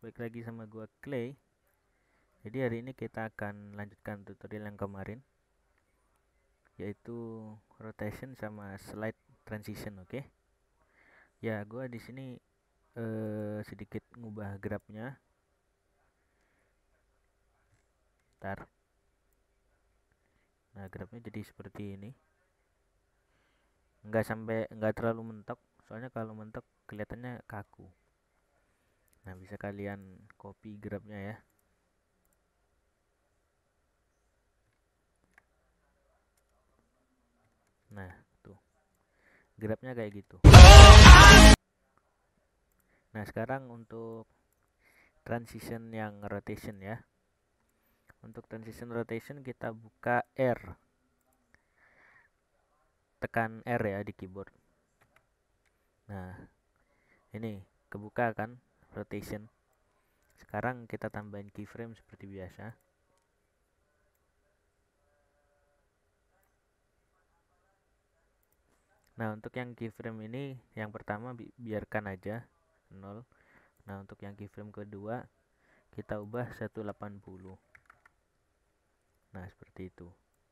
balik lagi sama gua Clay. Jadi hari ini kita akan lanjutkan tutorial yang kemarin, yaitu rotation sama slide transition, oke? Ya, gua di sini sedikit ngubah grafnya. Ntar. Nah, grafnya jadi seperti ini. Nggak terlalu mentok, soalnya kalau mentok kelihatannya kaku. Nah, bisa kalian copy grafnya ya. Nah, tuh. Grafnya kayak gitu. Nah, sekarang untuk transition yang rotation ya. Untuk transition rotation kita buka R. Tekan R ya di keyboard. Nah, ini kebuka kan rotation. Sekarang kita tambahin keyframe seperti biasa. Nah, untuk yang keyframe ini yang pertama biarkan aja 0. Nah, untuk yang keyframe kedua kita ubah 180. Nah, seperti itu.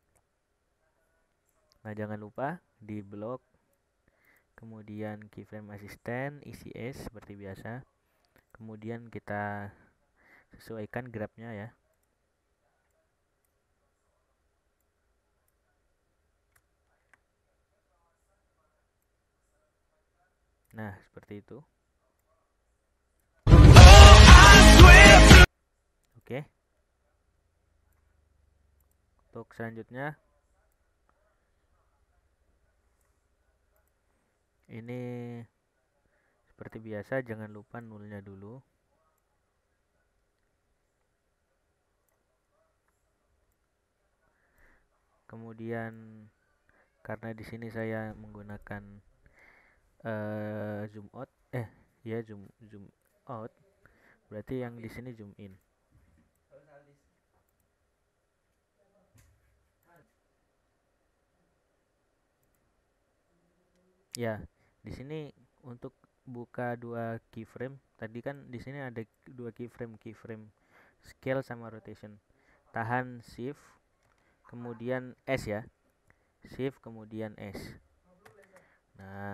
Nah, jangan lupa di blok, kemudian keyframe assistant ECS seperti biasa. Kemudian kita sesuaikan grafnya ya. Nah, seperti itu. Oke. Untuk selanjutnya ini seperti biasa, jangan lupa nulnya dulu. Kemudian karena di sini saya menggunakan zoom out, zoom out, berarti yang di sini zoom in. Ya, di sini untuk buka dua keyframe, tadi kan di sini ada dua keyframe scale sama rotation. Tahan shift, kemudian S ya, shift kemudian S. Nah,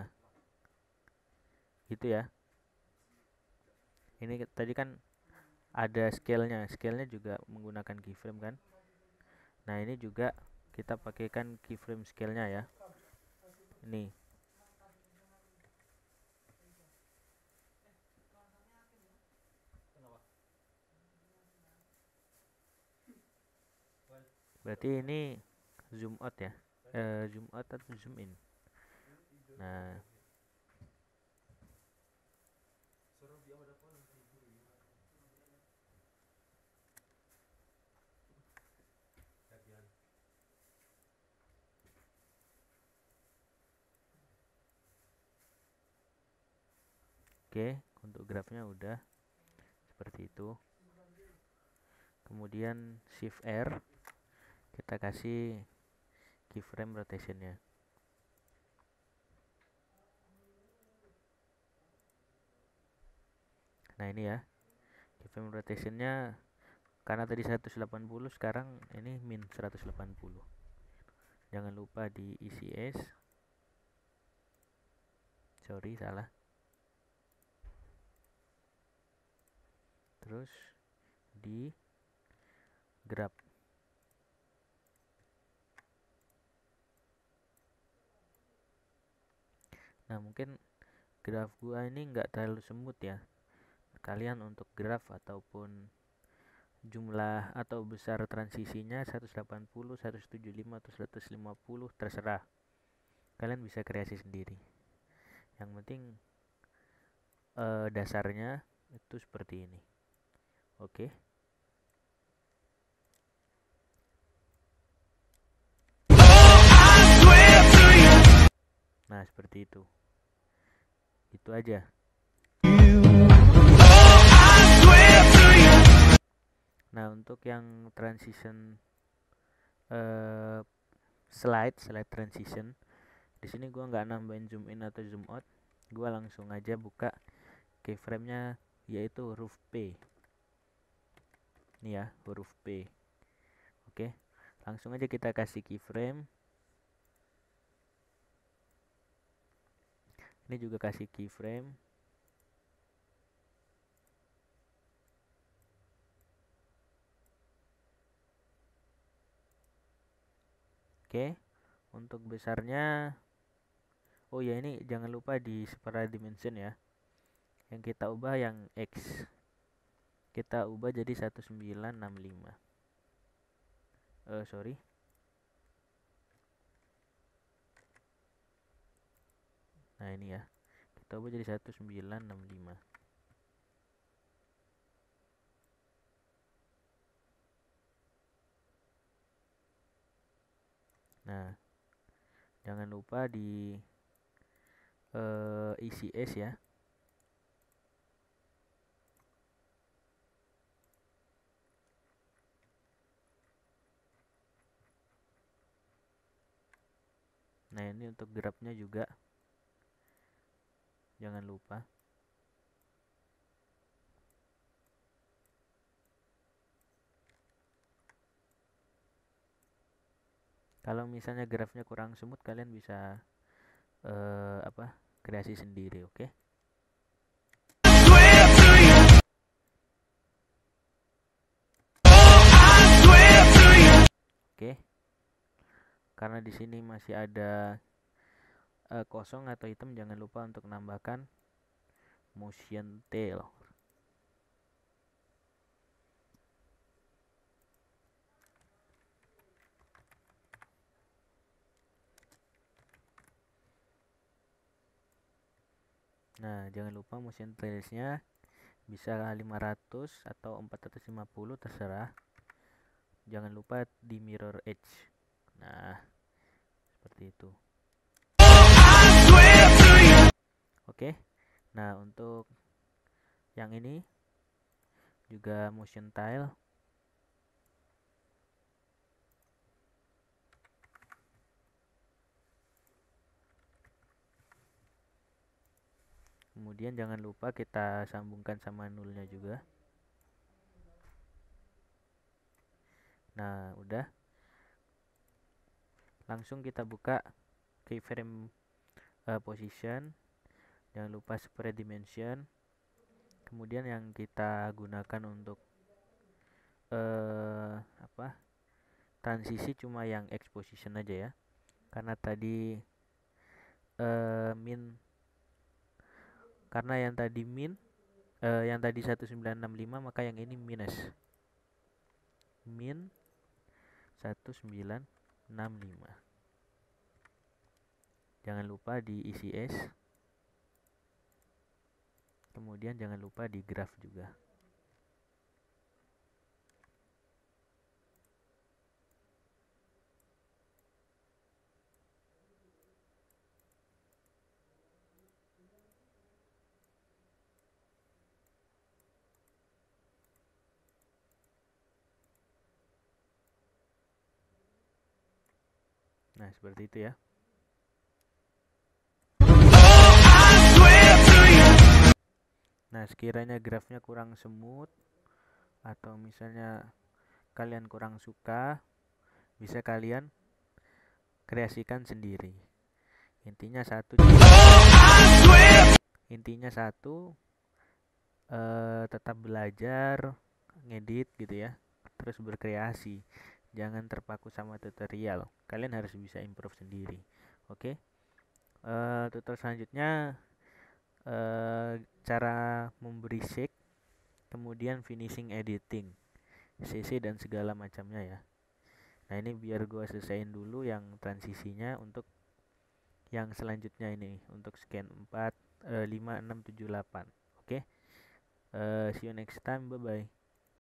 gitu ya. Ini tadi kan ada scale-nya juga menggunakan keyframe kan. Nah, ini juga kita pakaikan keyframe scale-nya ya. Ini. Berarti ini zoom out ya. Zoom out atau zoom in. Nah, oke, untuk grafnya udah seperti itu. Kemudian shift R, kita kasih keyframe rotationnya. Nah, ini ya, keyframe rotationnya karena tadi 180, sekarang ini min 180. Jangan lupa di ECS. Sorry, salah. Terus di grab. Nah, mungkin graf gua ini nggak terlalu semut ya. Kalian untuk graf ataupun jumlah atau besar transisinya 180, 175 atau 150 terserah. Kalian bisa kreasi sendiri. Yang penting dasarnya itu seperti ini. Oke. Nah, seperti itu. Itu aja. Nah, untuk yang transition slide transition, di sini gua nggak nambahin zoom in atau zoom out. Gua langsung aja buka keyframe-nya yaitu huruf P. Ini ya, huruf P. Oke, langsung aja kita kasih keyframe. Ini juga kasih keyframe. Oke, untuk besarnya, oh ya, ini jangan lupa di separate dimension ya. Yang kita ubah yang X, kita ubah jadi 1965. Sorry. Nah ini ya, kita ubah jadi 1965. Nah, jangan lupa di ECS ya. Nah ini untuk grafnya juga jangan lupa. Kalau misalnya grafnya kurang smooth, kalian bisa kreasi sendiri, oke? Oke. Karena di sini masih ada kosong atau hitam, jangan lupa untuk menambahkan motion tail. Nah, jangan lupa motion tailsnya bisa 500 atau 450, terserah. Jangan lupa di mirror edge. Nah, seperti itu. Oke. Nah, untuk yang ini juga motion tile. Kemudian jangan lupa kita sambungkan sama nulnya juga. Nah, udah. Langsung kita buka keyframe position. Jangan lupa spread dimension. Kemudian yang kita gunakan untuk transisi cuma yang X position aja ya. Karena tadi yang tadi 1965, maka yang ini minus. Min 1965. Jangan lupa di ECS. Kemudian jangan lupa di graph juga. Nah, seperti itu ya. Nah, sekiranya grafnya kurang smooth atau misalnya kalian kurang suka, bisa kalian kreasikan sendiri. Intinya satu, tetap belajar ngedit gitu ya, terus berkreasi. Jangan terpaku sama tutorial. Kalian harus bisa improve sendiri. Oke. Tutorial selanjutnya cara memberi shake, kemudian finishing editing, CC dan segala macamnya ya. Nah, ini biar gua selesaiin dulu yang transisinya untuk yang selanjutnya ini, untuk scan 4, 5, 6, 7, 8. Oke. See you next time. Bye bye.